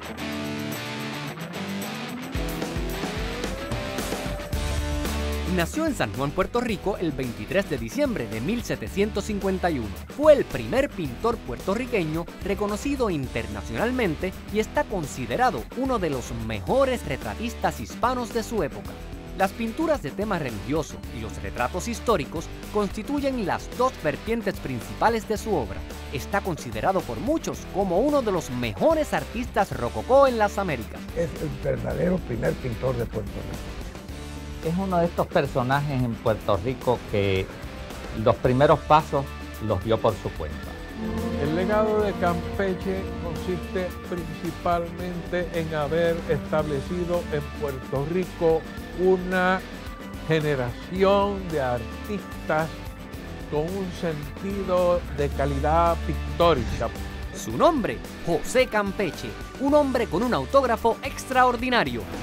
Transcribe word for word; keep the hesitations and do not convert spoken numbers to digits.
Nació en San Juan, Puerto Rico, el veintitrés de diciembre de mil setecientos cincuenta y uno. Fue el primer pintor puertorriqueño reconocido internacionalmente y está considerado uno de los mejores retratistas hispanos de su época. Las pinturas de tema religioso y los retratos históricos constituyen las dos vertientes principales de su obra. Está considerado por muchos como uno de los mejores artistas rococó en las Américas. Es el verdadero primer pintor de Puerto Rico. Es uno de estos personajes en Puerto Rico que los primeros pasos los dio por su cuenta. El legado de Campeche consiste principalmente en haber establecido en Puerto Rico una generación de artistas con un sentido de calidad pictórica. Su nombre, José Campeche, un hombre con un autógrafo extraordinario.